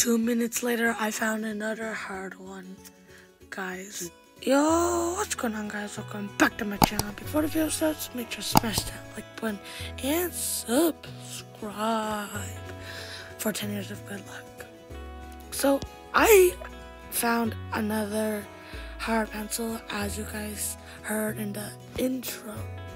2 minutes later, I found another hard one, guys. Yo, what's going on, guys? Welcome back to my channel. Before the video starts, make sure to smash that like button and subscribe for 10 years of good luck. So, I found another hard pencil, as you guys heard in the intro.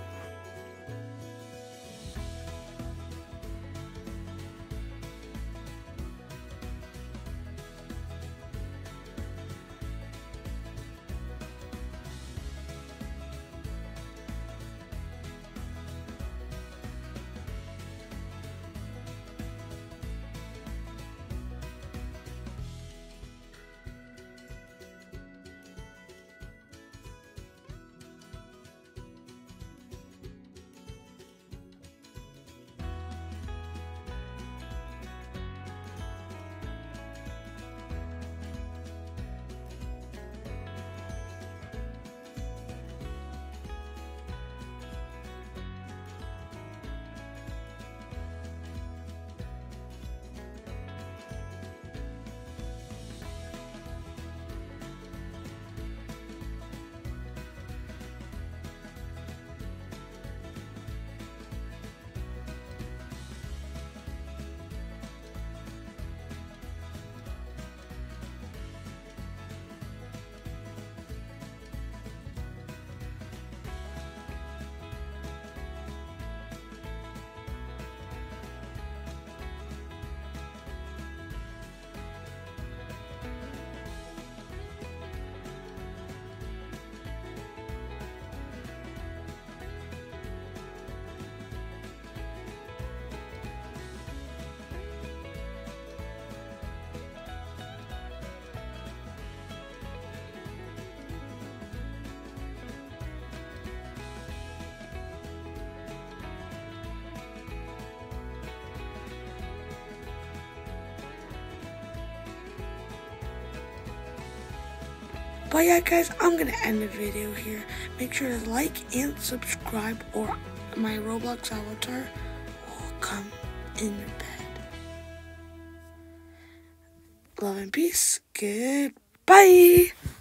But yeah, guys, I'm gonna end the video here. Make sure to like and subscribe, or my Roblox avatar will come in your bed. Love and peace. Goodbye.